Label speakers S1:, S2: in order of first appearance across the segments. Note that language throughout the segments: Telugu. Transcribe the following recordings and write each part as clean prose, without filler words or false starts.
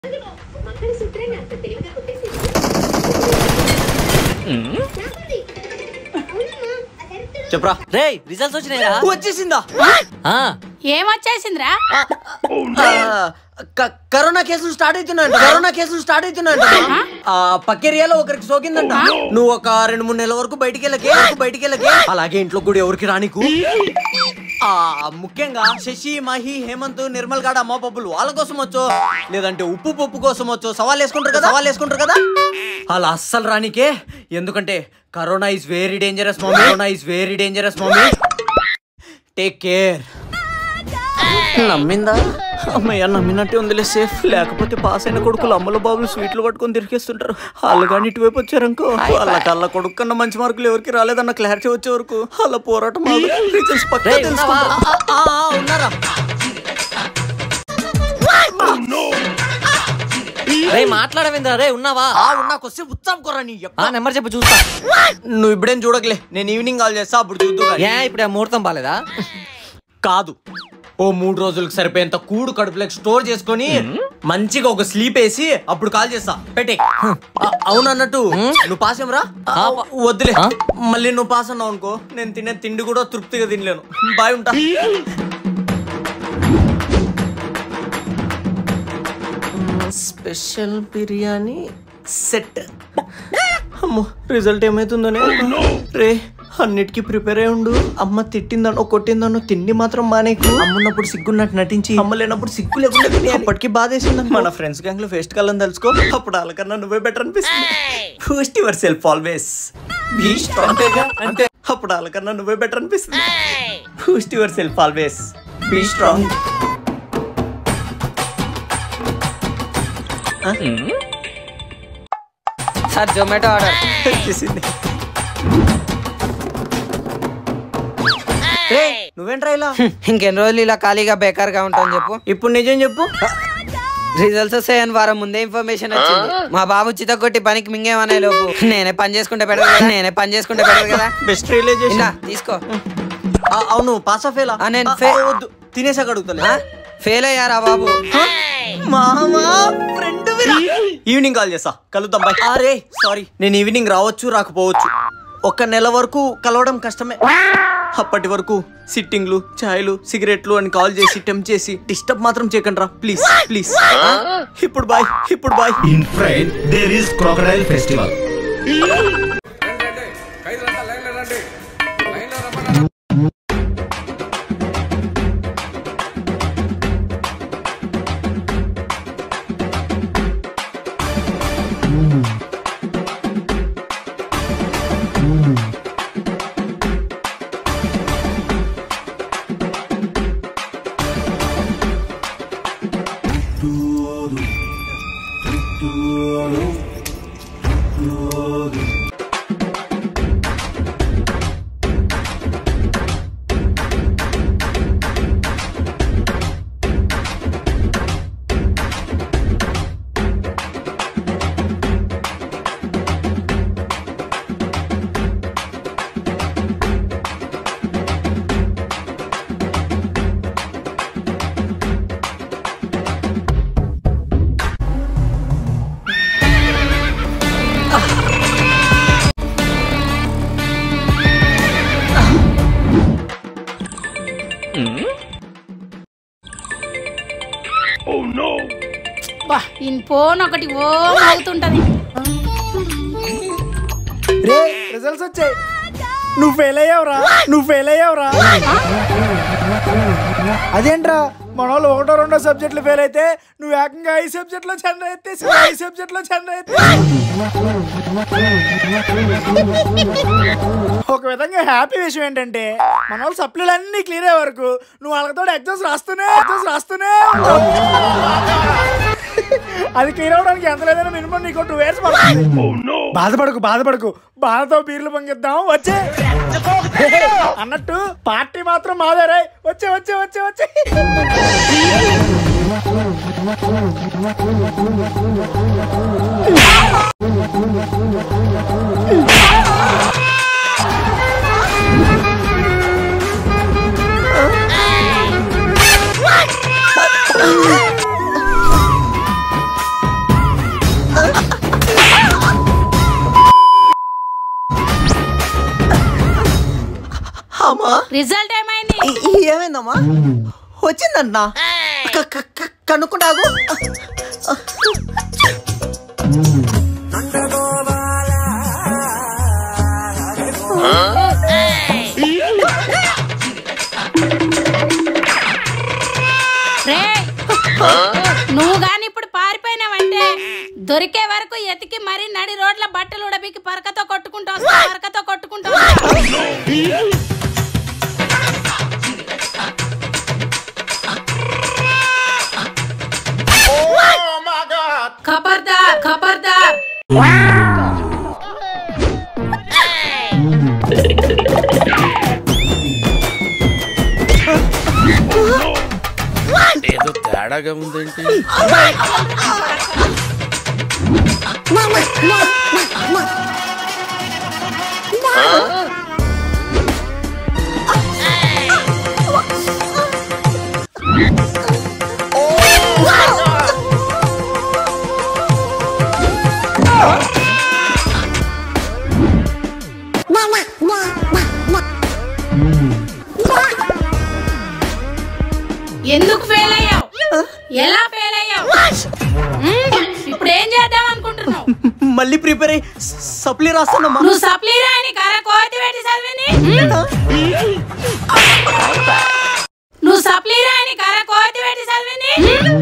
S1: చెప్పరా రే రిజల్ట్స్ వచ్చినాయా? వచ్చేసిందా?
S2: ఏమొచ్చేసిందిరా?
S1: కరోనా కేసులు స్టార్ట్ అవుతున్నాయంట. పక్కేరియాలో ఒకరికి సోకిందంట. నువ్వు ఒక 2-3 నెలల వరకు బయటికి వెళ్ళకే. అలాగే ఇంట్లో కూడా ఎవరికి రానికు. ముఖ్యంగా శశి, మహి, హేమంత్, నిర్మల్ గాడు, అమ్మ పప్పులు వాళ్ళ కోసం వచ్చో లేదంటే ఉప్పు పప్పు కోసం వచ్చో సవాల్ వేసుకుంటారు కదా అలా అస్సలు రానికే. ఎందుకంటే corona is very dangerous mummy. Take care. నమ్మిందా? అమ్మయ్య నమ్మినట్టే ఉందిలే, సేఫ్. లేకపోతే పాస్ అయిన కొడుకులు అమ్మల బాబులు స్వీట్లు పట్టుకొని తిరిగేస్తుంటారు. వాళ్ళు కానీ ఇటువైపు వచ్చారనుకో వాళ్ళ కొడుకు కన్నా మంచి మార్కులు ఎవరికి రాలేదన్న క్లారిటీ వచ్చే వరకు వాళ్ళ పోరాటం ఉన్నారా? మాట్లాడవిందా రే? ఉన్నావా? ఉన్నాకొస్తే ఉత్సాహం నీ నెంబర్ చెప్పి చూస్తా. నువ్వు ఇప్పుడేం చూడకలే, నేను ఈవినింగ్ కాల్ చేస్తా, అప్పుడు చూద్దు. ఇప్పుడు ముహూర్తం బాలేదా? కాదు, ఓ 3 రోజులకు సరిపోయేంత కూడు కడుపులోకి స్టోర్ చేసుకొని మంచిగా ఒక స్లీప్ వేసి అప్పుడు కాల్ చేస్తా. పెట్టే. అవునన్నట్టు నువ్వు పాస్ ఏమరా? వద్దులే, మళ్ళీ నువ్వు పాస్ అన్నావు అనుకో నేను తినే తిండి కూడా తృప్తిగా తినలేను. బాయ్, ఉంటా. Special biryani set. అమ్మో, రిజల్ట్ ఏమైతుందోనే. రే అన్నిటికీ ప్రిపేర్ అయి ఉండు. అమ్మ తిట్టిందనో కొట్టిందనో తిండి మాత్రం మానేకు. అమ్మున్నప్పుడు సిగ్గున్నట్టు నటించి అమ్మ లేనప్పుడు సిగ్గు లేకుండా అప్పటికి బాధేసింది. మన ఫ్రెండ్స్ గ్యాంగ్ లో ఫెస్ట్ కలని తెలుసుకో, అప్పుడు వాళ్ళకన్నా నువ్వే బెటర్ అనిపిస్తుంది. Boost yourself always, be strong. అంటే అప్పుడు వాళ్ళకన్నా నువ్వే బెటర్ అనిపిస్తుంది. Boost yourself always, be strong.
S3: Sir Zomato order
S1: చేసింది. నువ్వేంట్రా ఇలా?
S3: ఇంకెన్ని రోజులు ఇలా ఖాళీగా బేకార్గా ఉంటాను చెప్పు.
S1: ఇప్పుడు నిజం చెప్పు.
S3: రిజల్ట్స్ వస్తాయని వారం ముందే ఇన్ఫర్మేషన్ వచ్చింది. మా బాబు చితకొట్టి పనికి మింగేమనే లోపు నేనే పని చేసుకుంటే పెడదు కదా.
S1: Best realization.
S3: తీసుకో.
S1: అవును, పాస్ ఆఫ్ ఫెయిల్?
S3: నేను
S1: తినేసాక అడుగుతా.
S3: ఫెయిల్ అయ్యారా బాబు?
S1: ఈవినింగ్ కాల్ చేస్తా, కలుద్దాం. బాయ్. అరే సారీ, నేను ఈవినింగ్ రావచ్చు రాకపోవచ్చు. 1 నెల వరకు కలవడం కష్టమే. అప్పటి వరకు సిట్టింగ్లు, ఛాయ్లు, సిగరెట్లు అని కాల్ చేసి టెంప్ట్ చేసి డిస్టర్బ్ మాత్రం చేయకండి రా ప్లీజ్. ఇప్పుడు bye.
S4: In fried there is crocodile festival.
S2: Phone ఒకటి ఓ అవుతుంటది.
S5: రే రిజల్ట్స్ వచ్చాయి, నువ్వు ఫెయిల్ అయ్యావురా. అదేంట్రా, మన వాళ్ళు 1-2 సబ్జెక్టులు ఫెయిల్ అయితే నువ్వు ఏకంగా 5 సబ్జెక్టులో చంద్ర ఎత్తేసి ఒక విధంగా హ్యాపీ విషయం ఏంటంటే మన వాళ్ళు సప్లీలు అన్ని క్లియర్ అయ్యే వరకు నువ్వు వాళ్ళతో ఎగ్జామ్స్ రాస్తూనే అది క్లియర్ అవడానికి ఎంత లేదైనా మినిమం నీకు 2 years పడుతుంది. బాధపడకు, బాధతో బీర్లు పొంగిద్దాం వచ్చే. అన్నట్టు పార్టీ మాత్రం మాదేరాయ్. వచ్చే
S2: రిజల్ట్ ఏమైంది?
S1: ఏమైందమ్మా? వచ్చిందన్నా కనుక్కుంటాగు.
S2: నువ్వు గాని ఇప్పుడు పారిపోయినావంటే దొరికే వరకు ఎతికి మరి నడి రోడ్ల బట్టలు ఉడబికి పరకతో కొట్టుకుంటూ వస్తా. ఖబర్దార్.
S6: ఏదో తేడాగా ఉందేంటి?
S2: ఎందుకు ఫెయిల్ అయ్యావు? ఎలా ఫెయిల్ అయ్యావు? ఇప్పుడు ఏం చేద్దాం అనుకుంటున్నావు?
S1: మళ్ళీ ప్రిపేర్ అయ్యి సప్లీ రాస్తానమ్మా.
S2: నువ్వు సప్లీ రాని కర కోతి పెట్టి చదివింది. నువ్వు సప్లీ రాని కర కోతి పెట్టి చదివింది.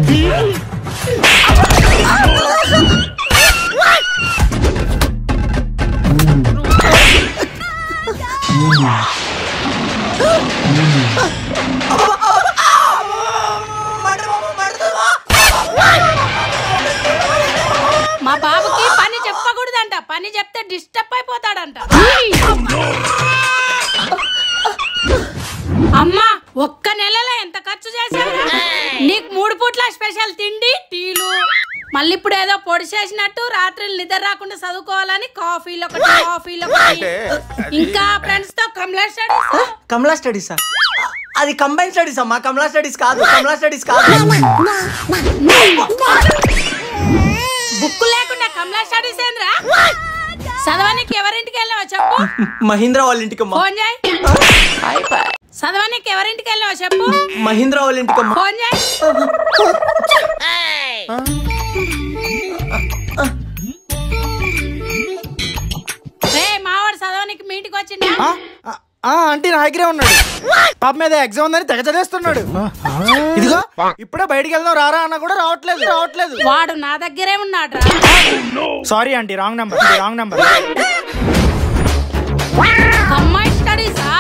S2: మా బాబుకి పని చెప్పకూడదంట. పని చెప్తే డిస్టర్బ్ అయిపోతాడంట. అమ్మా ఒక్క నెలలో ఎంత ఖర్చు చేసావు? నీకు 3 పూట్ల స్పెషల్ తిండి టీలు, మళ్ళీ ఇప్పుడు ఏదో పొడి చేసినట్టు రాత్రి నిద్ర రాకుండా చదువుకోవాలని కాఫీలు ఒకటి, ఇంకా ఫ్రెండ్స్ తో
S1: కమలా స్టడీసా? అది కంబైన్ స్టడీస్ అమ్మా, కమలా స్టడీస్ కాదు.
S2: బుక్ లేకుండా కమలా స్టడీస్ ఏంద్రా? చదవనికి ఎవరింటికి వెళ్ళావో చెప్పు.
S1: మహీంద్రా వాళ్ళ ఇంటికి
S2: ఫోన్ చేయి. చదవనికి ఎవరింటికి వెళ్ళావో చెప్పు.
S1: మహీంద్రా వాళ్ళ ఇంటికి
S2: ఫోన్ చేయి. మావాడు చదవనికి మీ ఇంటికి వచ్చిందా?
S5: అంటే నా దగ్గరే ఉన్నాడు. పాప మీద ఎగ్జామ్ ఉందని తెగ చదివేస్తున్నాడు. ఇదిగో ఇప్పుడే బయటికి వెళ్దాం రారా అన్న కూడా రావట్లేదు.
S2: వాడు నా దగ్గరే ఉన్నాడు.
S5: Sorry aunty, wrong number.
S2: అమ్మాయి స్టడీసా?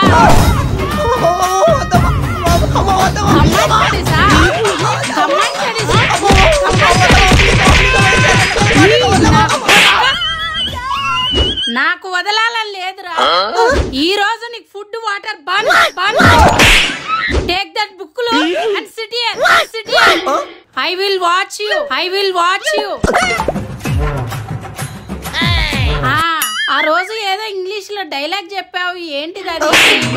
S2: నాకు వదలాలని లేదురా. ఈ రోజు నీకు ఫుడ్ వాటర్ బంద్. టేక్ దట్ బుక్లు and sit here. I will watch you. ఆ రోజు ఏదో ఇంగ్లీష్ లో డైలాగ్ చెప్పావు, ఏంటిది అది?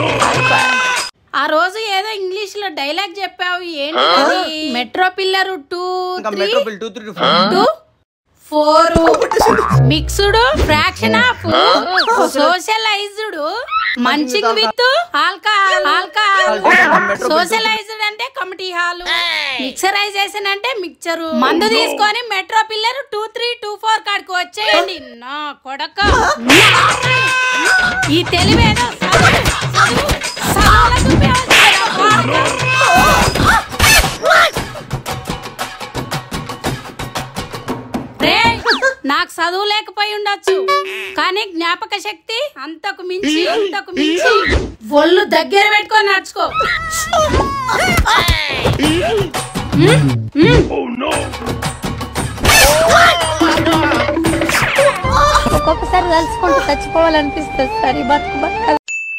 S2: Metro pillar 2 3 4 mixed fraction of socialised munching with alcohol. Socialised అంటే కమిటీ హాల్, మిక్సరైజేషన్ అంటే మిక్చరు. మందు తీసుకొని మెట్రో పిల్లర్ 2 3 2 4 కాడికి వచ్చేయండి. నా కొడక ఈ తెలివేదో నాకు చదువు లేకపోయి ఉండొచ్చు, కానీ జ్ఞాపక శక్తి అంతకు మించి ఒళ్ళు దగ్గర పెట్టుకొని నడుచుకో.
S7: ఒక్కొక్కసారి తలుచుకుంటూ చచ్చిపోవాలనిపిస్తుంది. సరే బతుకు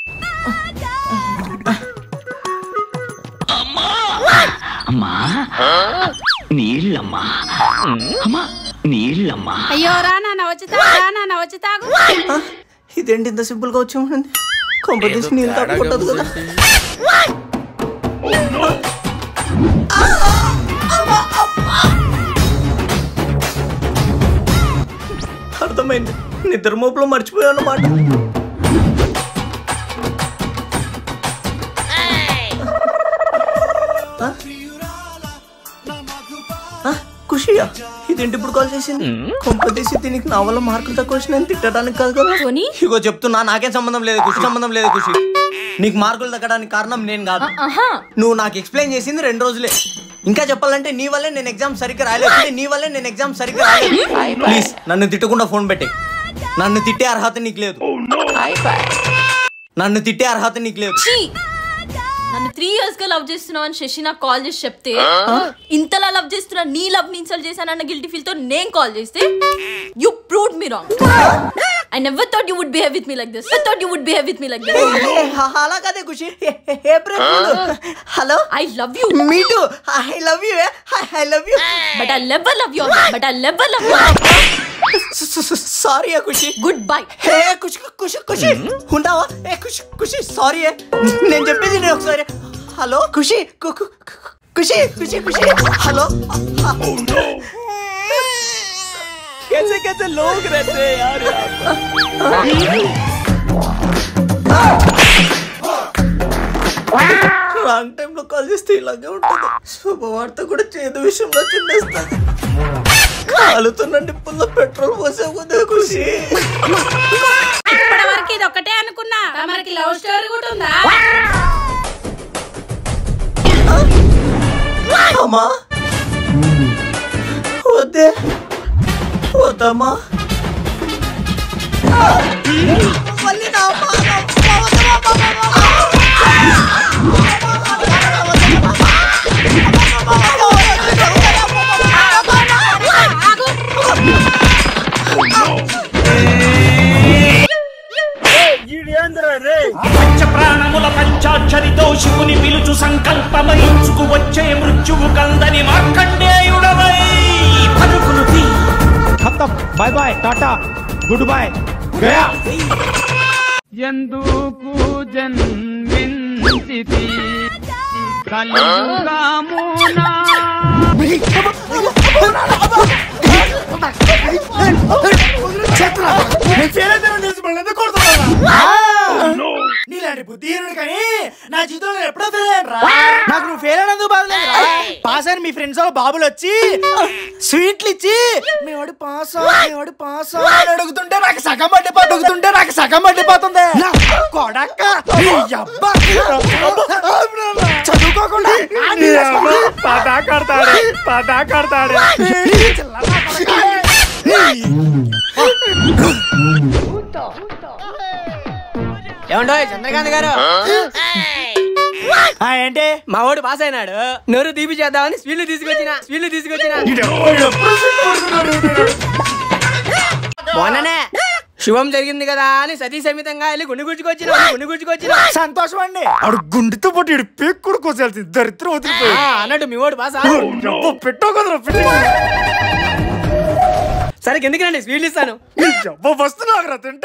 S2: నీళ్ళమ్మా. అయ్యో రానా వచ్చి తాగు.
S1: ఇదేంటి ఇంత సింపుల్ గా వచ్చి ఉంటుంది? కాంపిటీషన్ నీళ్ళు తట్టుకుంటది కదా. అర్థమైంది, నిద్ర మోపులో మర్చిపోయాను అన్నమాట. ఇదేంటి ఇప్పుడు కాల్ చేసింది? కొంపదీసి దీనికి నా వల్ల మార్కులు తక్కువ వచ్చినాయని తిట్టడానికి కాదు కదా. ఇగో చెప్తున్నా, నాకేం సంబంధం లేదు ఖుషి. నీకు మార్కులు తగ్గడానికి కారణం నేను కాదు. నువ్వు నాకు ఎక్స్ప్లెయిన్ చేసింది 2 రోజులే. ఇంకా చెప్పాలంటే నీ వల్లే నేను ఎగ్జామ్ సరిగ్గా రాయలేదు. ప్లీజ్ నన్ను తిట్టకుండా ఫోన్ పెట్టే. నన్ను తిట్టే అర్హత నీకు లేదు. నన్ను
S8: 3 years గా లవ్ చేస్తున్నావు అని శశి నాకు కాల్ చేసి చెప్తే, ఇంతలా లవ్ చేస్తున్నా నీ లవ్ ని ఇన్సల్ట్ చేశానన్న గిల్టీ ఫీల్ తో నేను కాల్ చేస్తే, you proved me wrong. I never thought you would behave with me like this.
S1: అలా కదే Khushi. Hello,
S8: I love you.
S1: Me too. I love you.
S8: But I'll never love you.
S1: Sorry Khushi.
S8: Goodbye.
S1: Hey Khushi ఉంటావా? ఖుషి సారీ. నేను చెప్పేది నేను ఒకసారి. హలో ఖుషి. హలో. कैसे लोग रहते हैं यार. రాంగ్ టైం లో కాల్ చేస్తే ఇలాగే ఉంటుంది. శుభవార్త కూడా చేదు విషయంలో చిందేస్తాను. కాలుతున్న నిప్పుల్లో పెట్రోల్ పోసావు కదా ఖుషి.
S2: ఇప్పటి వరకు ఇది ఒకటే అనుకున్నా, మనకి లవ్ స్టోరీ కూడా ఉందా?
S1: అమ్మా వద్దమ్మా. మళ్ళీ నా
S9: పంచప్రాణముల పంచాక్షరితో శివుని పిలుచు సంకల్పమయించుకు వచ్చే మృత్యువు కందని మార్కండేయుడవై పలుకులు తీ.
S5: Bye bye, tata, goodbye.
S10: ఎందుకు జన్మించితి కలియుగమునా.
S5: నీలాంటి బుద్ధిహీనుడు కానీ నా జీవితంలో ఎప్పుడో ఫెయిల్ అయ్యాను. నాకు నువ్వు ఫెయిల్ అయినందుకు బాధలేదు. పాస్ అని మీ ఫ్రెండ్స్ వాళ్ళ బాబులు వచ్చి స్వీట్లు ఇచ్చి మేవాడు పాస్ అని అడుగుతుంటే నాకు సగం పట్టిపోతుంది. కొడక్క చదువుకోకుండా పదా కడతాడు.
S3: ఏమండో చంద్రకాంత్ గారు,
S5: ఏంటి
S3: మా వాడు పాస్ అయినాడు, నోరు తీపి చేద్దామని స్వీట్లు తీసుకొచ్చిన. మొన్ననే శుభం జరిగింది కదా అని సతీ సమేతంగా వెళ్ళి గుండు గుర్చుకొచ్చిన.
S5: సంతోషం అండి. ఆడు గుండెతో పాటు ఇడు పేక్కుడు కోసాల్సింది. దరిద్రం వదిలిపోయి
S3: అన్నట్టు మీ వాడు పాస్.
S5: పెట్టావు కదా.
S3: సరే ఎందుకండి స్వీట్లు ఇస్తాను.
S5: వస్తున్నావు తింటా.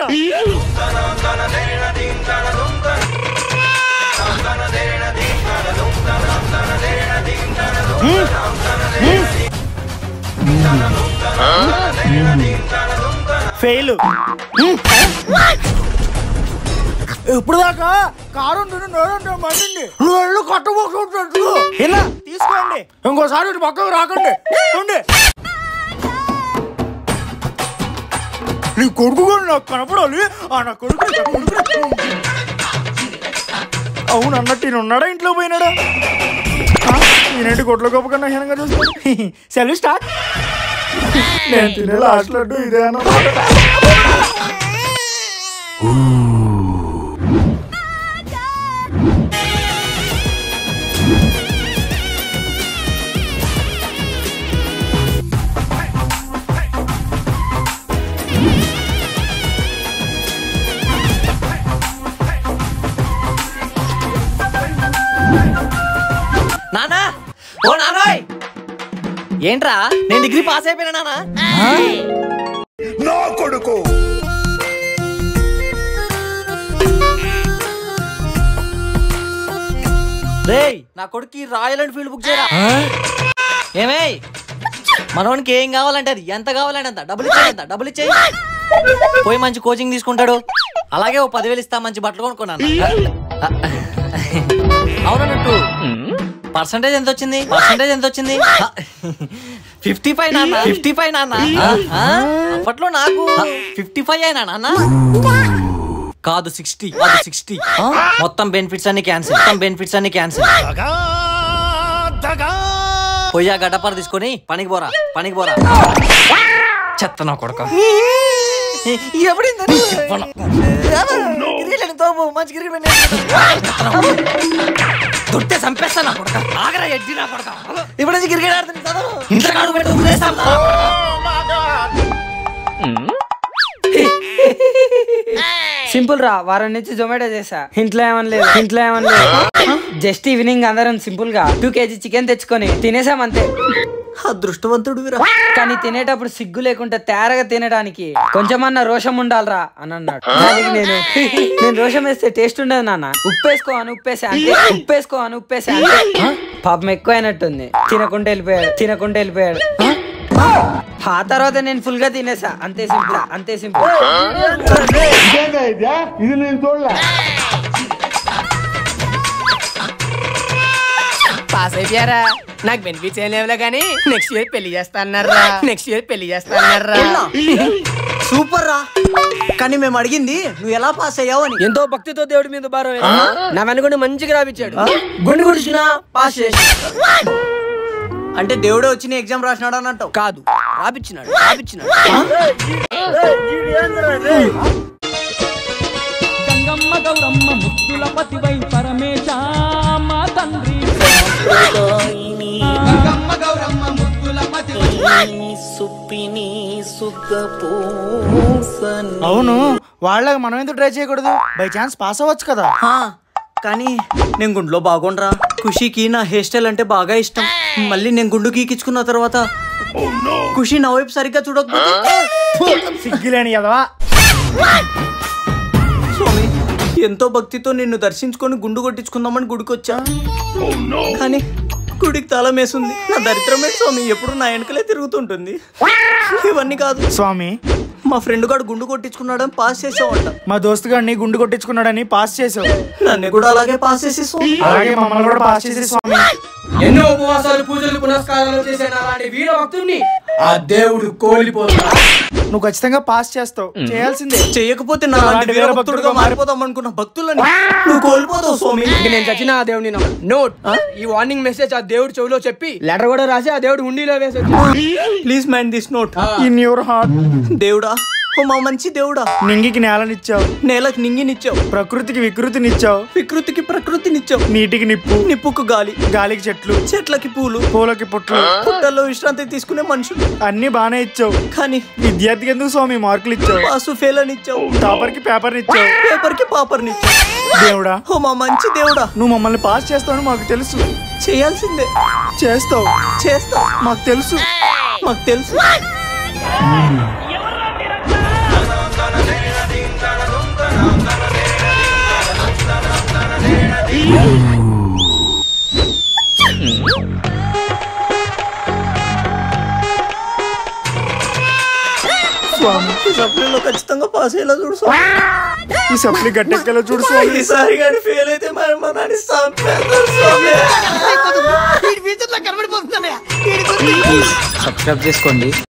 S5: ఫెయిల్. ఇప్పుడు దాకా కారు మండింది. నువ్వు కట్టబోకుంటు ఇలా తీసుకోండి. ఇంకోసారి ఇటు పక్కకు రాకండి. నీ కొడుకు కూడా నాకు కనపడాలి. నా కొడుకు అవును అన్నట్టు ఈయన ఉన్నాడా, ఇంట్లో పోయినాడా? ఈయనంటి కొట్ల గొప్ప కన్నా హీనంగా చూస్తాను. సెలవు స్టార్ట్. నేను తినే లాస్ట్ లడ్డు ఇదే అన్నమాట.
S1: నానా, ఓ నానాయ్, ఏంట్రా నేను డిగ్రీ పాస్ అయిపోయినా నానా?
S9: నా కొడుకు
S1: రేయ్, నా కొడుకు రాయల్ ఎన్ఫీల్డ్ బుక్ చేయరా. ఏమే మనోనికి ఏం కావాలంటే అది, ఎంత కావాలంటే అంత, డబ్బులు ఇచ్చేయి. పోయి మంచి కోచింగ్ తీసుకుంటాడు. అలాగే ఓ 10,000 ఇస్తా, మంచి బట్టలు కొనుక్కున్నాను. అవునన్నట్టు పర్సంటేజ్ ఎంత వచ్చింది? 55 నాన్న 55 నాన్న అప్పట్లో నాకు 55 అయినా నాన్న కాదు 60 కాదు 60 మొత్తం బెనిఫిట్స్ అన్ని క్యాన్సిల్ పోయా గడ్డపార తీసుకొని పనికి పోరా చెత్త నా కొడుక దొట్టే చంపేస్తా నా కొడుక ఆగరా ఎడ్డి నా కొడుక ఇప్పుడు నుంచి క్రికెట్ ఆడుతుంది ఇంట్లో కాడు పెట్టి
S3: సింపుల్ రా, వారం నుంచి జొమాటో చేసా. ఇంట్లో ఏమనలేదు. జస్ట్ ఈవినింగ్ అందరం సింపుల్ గా 2 kg చికెన్ తెచ్చుకొని తినేసామంతే.
S1: అదృష్టవంతుడు
S3: కానీ తినేటప్పుడు సిగ్గు లేకుండా తేరగా తినడానికి కొంచెమన్నా రోషం ఉండాలరా అని అన్నాడు. దానికి నేను రోషం వేస్తే టేస్ట్ ఉండదు నాన్న, ఉప్పేసుకో అని ఉప్పేసా అంటే పాపం ఎక్కువ అయినట్టుంది. తినకుండా వెళ్ళిపోయాడు. ఆ తర్వాత నేను ఫుల్ గా తినేసా. అంతే సింపుల్.
S11: పాస్ అయిపోయారా? నాకు బెనిఫిట్స్ ఏం లేవులే కానీ నెక్స్ట్ ఇయర్ పెళ్లి చేస్తా అన్నారా.
S1: సూపర్ రా. కానీ మేము అడిగింది నువ్వు ఎలా పాస్ అయ్యావు అని.
S11: ఎంతో భక్తితో దేవుడి మీద భారం నా వెనుకొని మంచిగా రాపిచ్చాడు.
S1: గుండు గుడిచినా పాస్ చేసి అంటే దేవుడే వచ్చి ఎగ్జామ్ రాసినాడు అన్నట్టు
S11: కాదు, రాపిచ్చినాడు.
S10: గంగమ్మ గౌరమ్మ ముద్దుల పతివై పరమేశ మా తండ్రి.
S5: అవును, వాళ్ళకి మనం ఎందుకు ట్రై చేయకూడదు? బై ఛాన్స్ పాస్ అవ్వచ్చు కదా.
S1: కానీ నేను గుండులో బాగుండ్రా. ఖుషికి నా హెయిర్ స్టైల్ అంటే బాగా ఇష్టం. మళ్ళీ నేను గుండు గీకించుకున్న తర్వాత ఖుషి నా వైపు సరిగ్గా చూడకపోతే
S5: సిగ్గులేని కదవా.
S1: స్వామి, ఎంతో భక్తితో నిన్ను దర్శించుకొని గుండు కొట్టించుకుందామని గుడికి వచ్చా. కానీ గుడికి తాళం వేసింది. నా దరిద్రమే స్వామి, ఎప్పుడు నా వెనకలే తిరుగుతుంటుంది. ఇవన్నీ కాదు
S5: స్వామి,
S1: మా ఫ్రెండ్ గారు గుండు కొట్టించుకున్నాడని పాస్ చేసావంట.
S5: మా దోస్తు గారిని గుండు కొట్టించుకున్నాడని పాస్ చేసావు.
S1: నన్ను కూడా అలాగే పాస్ చేసేసావు.
S5: అలాగే మమ్మల్ని కూడా పాస్ చేసే స్వామి.
S11: ఎన్నో ఉపవాసాలు, పూజలు, పునస్కారాలు చేసే అలాంటి వీర భక్తుడిని ఆ దేవుడు కోల్పోతాడు.
S5: నువ్వు ఖచ్చితంగా పాస్ చేస్తావు, చేయాల్సిందే.
S1: చేయకపోతే నా వీర భక్తుడుగా మారిపోతాం అనుకున్న భక్తులని నువ్వు కోల్పోతావు స్వామి.
S11: నేను చచ్చిన ఆ దేవుడిని నోట్. ఈ వార్నింగ్ మెసేజ్ ఆ దేవుడు చెవిలో చెప్పి లెటర్ కూడా రాసి ఆ దేవుడు హుండీలో వేసి
S1: please mind this note
S5: in your heart.
S1: దేవుడా, ఓ మా మంచి దేవుడా,
S5: నింగికి నేలనిచ్చావు,
S1: నేలకు నింగినిచ్చావు,
S5: ప్రకృతికి వికృతినిచ్చావు,
S1: వికృతికి ప్రకృతినిచ్చావు,
S5: నీటికి నిప్పు,
S1: నిప్పుకు గాలి,
S5: గాలికి చెట్లు,
S1: చెట్లకి పూలు,
S5: పూలకి పుట్లు,
S1: పుట్టల్లో విశ్రాంతి తీసుకునే మనుషులు.
S5: అన్ని బానే ఇచ్చావు.
S1: కానీ
S5: విద్యార్థికి ఎందుకు స్వామి మార్కులు ఇచ్చావు?
S1: పాసు ఫెయిల్ అని ఇచ్చావు,
S5: టాపర్ కి పేపర్ ఇచ్చావు,
S1: పేపర్ కి పాపర్ నిచ్చావు.
S5: దేవుడా,
S1: ఓ మా మంచి దేవుడా,
S5: నువ్వు మమ్మల్ని పాస్ చేస్తావని మాకు తెలుసు.
S1: చేయాల్సిందే,
S5: చేస్తావు.
S1: మాకు తెలుసు. స్వామి, ఈ సప్లీలో ఖచ్చితంగా పాస్ అయ్యేలా చూడు స్వామి.
S5: ఈ సప్లీ గట్టెక్కలో చూడు స్వామి.
S1: ఈసారి కానీ ఫెయిల్ అయితే మరి మా నాన్న స్వామి.
S11: సబ్స్క్రైబ్ చేసుకోండి.